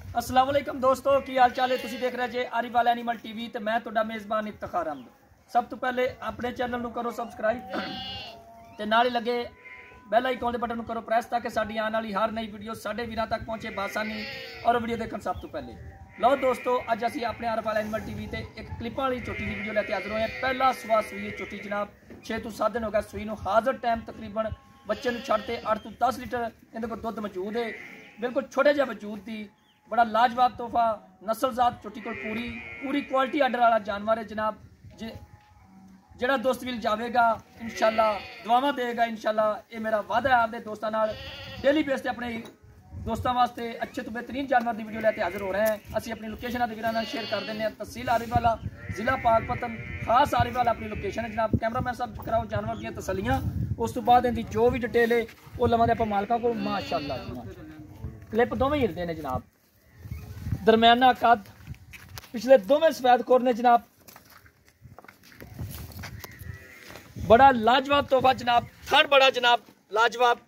अस्सलाम वालेकुम दोस्तों, की हाल चाल है? तुसीं देख रहे जे आरिफवाल एनिमल टीवी ते मैं तुहाडा मेज़बान इफ्तिखार अहमद। सब तो पहले अपने चैनल नूं करो सबसक्राइब ते नाल ही लगे बैल आइकॉन दे बटन नूं करो प्रेस ताकि साडी आने वाली हर नई वीडियो साडे वीरां तक पहुंचे बासानी और वीडियो देखण सब तो पहले। लो दोस्तों, अज असीं अपने आरिफवाल एनिमल टीवी ते एक क्लिपां वाली झोटी की वीडियो लैके हाज़र होए हैं। पहला सुआ सूई झोटी जनाब 6 तो 7 दिन हो गया सूई नूं। हाज़र टाइम तकरीबन बच्चे नूं छड्डते 8 तो 10 लीटर इहदे कोल दुध मौजूद है। बिल्कुल छोटे जिहे वजूद दी बड़ा लाजवाब तोहफा नस्लजात झोटी को पूरी क्वालिटी आर्डर वाला जानवर है जनाब। ਜਿਹੜਾ दोस्त भी जाएगा इंशाल्लाह दुआवां देगा इंशाल्लाह। ये मेरा वादा है आपके दोस्तों नाल डेली बेस पे अपने दोस्तों वास्ते अच्छे तो बेहतरीन जानवर की वीडियो लेके हाजिर हो रहे हैं। असं अपनी लोकेशन के वीरां नाल शेयर कर दें। तहसील आरिफवाला, जिला पाकपतन, खास आरिफवाला अपनी लोकेशन है जनाब। कैमरामैन साहब कराओ जानवर दी तसलियां, उस तो बाद इनकी जो भी डिटेल है वो लवांदे आपां मालकां को। माशाअल्लाह क्लिप दोवें हिलदे ने जनाब, दरमियाना कद, पिछले दोवें सफेद कोर ने जनाब। बड़ा लाजवाब तोहफा जनाब, थन बड़ा जनाब लाजवाब।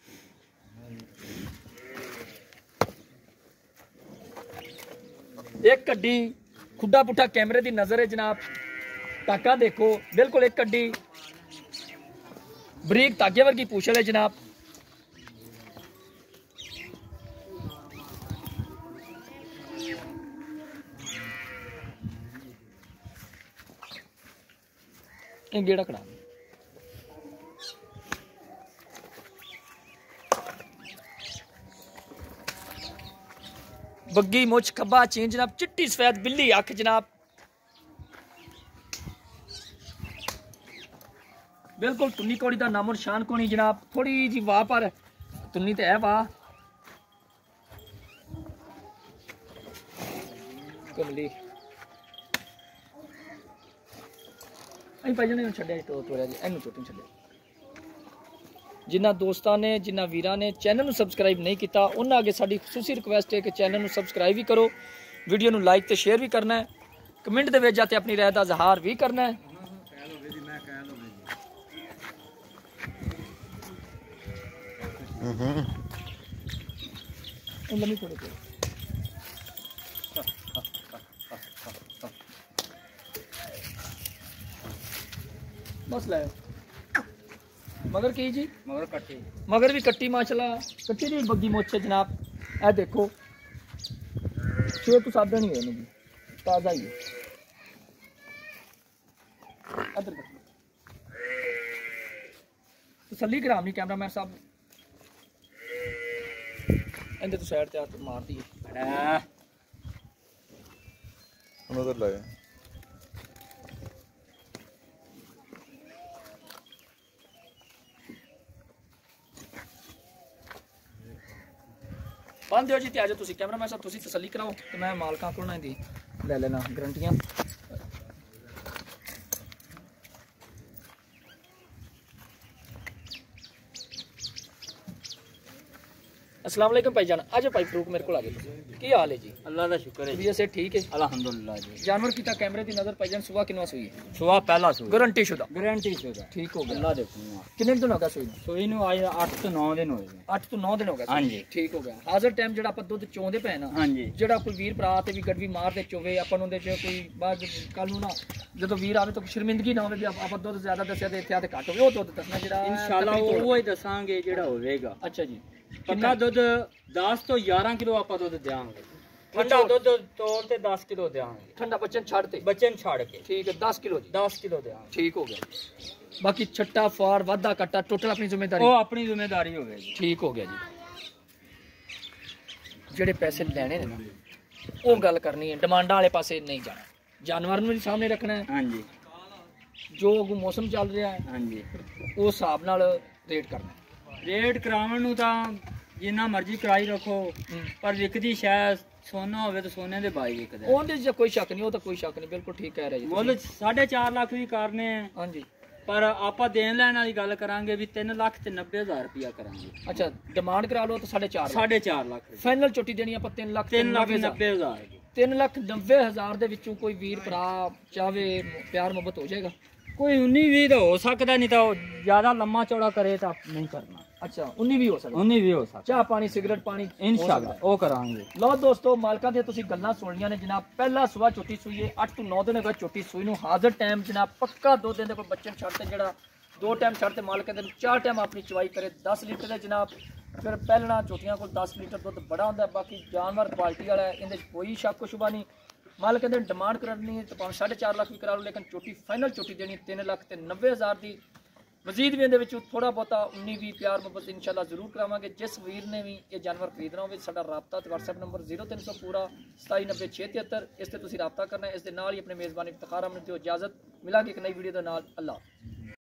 एक कड्डी खुड्डा पुट्ठा कैमरे की नजर है जनाब। टाका देखो बिल्कुल एक कड्डी बरीक धागे वर्गी पूछल है जनाब। गेड़ा कड़ा बग्गी मुछ खब्बा चीन जनाब, चिट्टी सफेद बिल्ली अख जनाब। बिल्कुल तुन्नी कौड़ी का नामो निशान कोनी जनाब। थोड़ी जी वाह पर तुन्नी तो है वाह कमली भाई छड़िया तोड़िया जी एनू चोटी छड़िया। जिन्होंने दोस्तों ने जिन्होंने वीरां ने चैनल में सबसक्राइब नहीं किया उन्होंने अगे साड़ी खसूसी रिक्वेस्ट है कि चैनल में सबसक्राइब भी करो, वीडियो में लाइक तो शेयर भी करना है, कमेंट दे विच जाते अपनी राय का इजहार भी करना है। बस लाओ मगर की जी मगर भी कट्टी माशाल्लाह कट्टी दी बग्गी मोछ है जनाब। ए देखो 6 तो 7 दिन ही हुए जी, ताज़ा ही है। तसल्ली कराम नहीं कैमरामैन साहब इधर तो साइड ते हाथ मार दी उधर लाए। बंद हो जी ते आज तुसी कैमरामैन साहब तुसी तसल्ली कराओ तो मैं मालकां कोल ना दी ले लेना गारंटियां। अस्सलाम वालेकुम भाईजान। आज भाई फरूक मेरे को आ गए की हाल है जी? अल्लाह का शुक्र है जी से ठीक है अल्हम्दुलिल्लाह जी। जानवर की कैमरे की नजर भाईजान सुबह किनवा सुई है? सुबह पहला सुई गारंटी शुदा ठीक हो गया। अल्लाह देखूंगा कितने दिन हो गया सुई नु आज 8 तो 9 दिन होए 8 तो 9 दिन हो गए। हां जी ठीक हो गया। हाज़र टाइम जेड़ा ਆਪਾਂ ਦੁੱਧ ਚੋਂਦੇ ਪਏ ਨਾ हां जी ਜਿਹੜਾ ਕੋਈ ਵੀਰ ਭਰਾ ਤੇ ਵੀ ਗੜਵੀ ਮਾਰ ਦੇ ਚੋਵੇ ਆਪਾਂ ਨੂੰ ਉਹਦੇ ਚ ਕੋਈ ਬਾਅਦ ਕੱਲ ਨੂੰ ਨਾ ਜਦੋਂ ਵੀਰ ਆਵੇ ਤਾਂ ਸ਼ਰਮਿੰਦਗੀ ਨਾ ਹੋਵੇ ਵੀ ਆਪਾਂ ਦੁੱਧ ਜ਼ਿਆਦਾ ਦੱਸਿਆ ਤੇ ਇੱਥੇ ਆ ਤੇ ਘੱਟ ਹੋਵੇ। ਉਹ ਦੁੱਧ ਦੱਸਣਾ ਜਿਹੜਾ ਇਨਸ਼ਾਅੱਲਾ ਉਹ ਹੀ ਦੱਸਾਂਗੇ ਜਿਹੜਾ ਹੋਵੇਗਾ। ਅੱਛਾ ਜੀ ਪੱਕਾ ਦੁੱਧ 10 ਤੋਂ 11 ਕਿਲੋ ਆਪਾਂ ਦੁੱਧ ਦੇਵਾਂਗੇ। ठंडा दुध तोड़ ते 10 किलो देंगे। ठंडा बच्चन छाड़ते बच्चन छाड़ के ठीक है 10 किलो जी 10 किलो देंगे। ठीक हो गया। बाकी छट्टा फाड़ वादा कट्टा टोटल अपनी जिम्मेदारी वो अपनी जिम्मेदारी हो गई। ठीक हो गया जी। जेड़े पैसे लेने ने ना वो गल करनी है, डिमांडा वाले पासे नहीं जाना, जानवर भी सामने रखना है। हाँ जी जो अगू मौसम चल रहा है हाँ जी उस हिसाब नाल रेट करना। रेट करावन नूं तां जिन्ना मर्जी कराई रखो पर विकदी शायद सोना होवे तो सोने दे बाई विकदा है। ओंदे च कोई शक नहीं, वो तो कोई शक नहीं, बिल्कुल ठीक कह रहे जी। मुੱਲ 4.5 लाख भी करने हैं। हाँ जी पर आपा देन लैन वाली गल करांगे भी 3,90,000 रुपया करांगे। अच्छा डिमांड करा लो तो 4.5 लाख फाइनल चोटी देनी आप 3,90,000 3,90,000 ਦੇ ਵਿੱਚੋਂ ਕੋਈ ਵੀਰ ਭਰਾ ਚਾਵੇ ਪਿਆਰ ਮੁਹੱਬਤ ਹੋ ਜਾਏਗਾ। कोई 19-20 तो हो सकता, नहीं तो ज्यादा लम्बा चौड़ा करे तो नहीं करना। ਅੱਛਾ 19 ਵੀ ਹੋ ਸਕਦਾ, 19 ਵੀ ਹੋ ਸਕਦਾ, ਚਾਹ ਪਾਣੀ ਸਿਗਰਟ ਪਾਣੀ ਇਨਸ਼ਾਅੱਲਾ ਉਹ ਕਰਾਂਗੇ। ਲਓ ਦੋਸਤੋ, ਮਾਲਕਾਂ ਦੀਆਂ ਤੁਸੀਂ ਗੱਲਾਂ ਸੁਣ ਲਈਆਂ ਨੇ ਜਨਾਬ। ਪਹਿਲਾ ਸਵੇਰ ਝੋਟੀ ਸੂਈ ਹੈ, 8 ਤੋਂ 9 ਦਿਨ ਹੋ ਗਏ ਝੋਟੀ ਸੂਈ ਨੂੰ। ਹਾਜ਼ਰ ਟਾਈਮ ਜਨਾਬ ਪੱਕਾ 2 ਦਿਨ ਦੇ ਕੋਈ ਬੱਚੇ ਨੂੰ ਛੱਡ ਤੇ ਜਿਹੜਾ 2 ਟਾਈਮ ਛੱਡ ਤੇ ਮਾਲਕ ਕਹਿੰਦੇ 4 ਟਾਈਮ ਆਪਣੀ ਚਵਾਈ ਕਰੇ। 10 ਲੀਟਰ ਦੇ ਜਨਾਬ ਫਿਰ ਪਹਿਲਣਾ ਝੋਟੀਆਂ ਕੋਲ 10 ਲੀਟਰ ਦੁੱਧ ਬੜਾ ਹੁੰਦਾ। ਬਾਕੀ ਜਾਨਵਰ ਕੁਆਲਿਟੀ ਵਾਲਾ ਹੈ, ਇਹਦੇ 'ਚ ਕੋਈ ਸ਼ੱਕ ਸ਼ੁਬਾ ਨਹੀਂ। ਮਾਲਕ ਕਹਿੰਦੇ ਡਿਮਾਂਡ ਕਰਨੀ ਹੈ ਤਾਂ ਭਾਵੇਂ 4.5 ਲੱਖ ਵੀ ਕਰਾ ਲਓ, ਲੇਕਿਨ ਝੋਟੀ ਫਾਈਨਲ ਝੋਟੀ ਦੇਣੀ 3,90,000 ਦੀ। ਮਜ਼ੀਦ ਵੀ ਇਹਦੇ ਵਿੱਚ ਥੋੜਾ ਬਹੁਤਾ 19-20 ਪਿਆਰ ਮੁਹੱਬਤ ਇੰਸ਼ਾਅੱਲਾ ਜ਼ਰੂਰ ਕਰਾਵਾਂਗੇ। ਜਿਸ ਵੀਰ ਨੇ ਵੀ ਇਹ ਜਾਨਵਰ ਖਰੀਦਣਾ ਹੋਵੇ ਸਾਡਾ ਰਾਬਤਾ ਤੇ WhatsApp ਨੰਬਰ 0300 ਪੂਰਾ 2790 673, ਇਸ ਤੇ ਤੁਸੀਂ ਰਾਬਤਾ ਕਰਨਾ ਹੈ। ਇਸ ਦੇ ਨਾਲ ਹੀ ਆਪਣੇ ਮੇਜ਼ਬਾਨ ਇਫਤਖਾਰ ਅਹਿਮਦ ਦੀ ਇਜਾਜ਼ਤ ਮਿਲਾਂਗੇ ਇੱਕ ਨਈ ਵੀਡੀਓ ਦੇ ਨਾਲ। ਅੱਲਾਹ।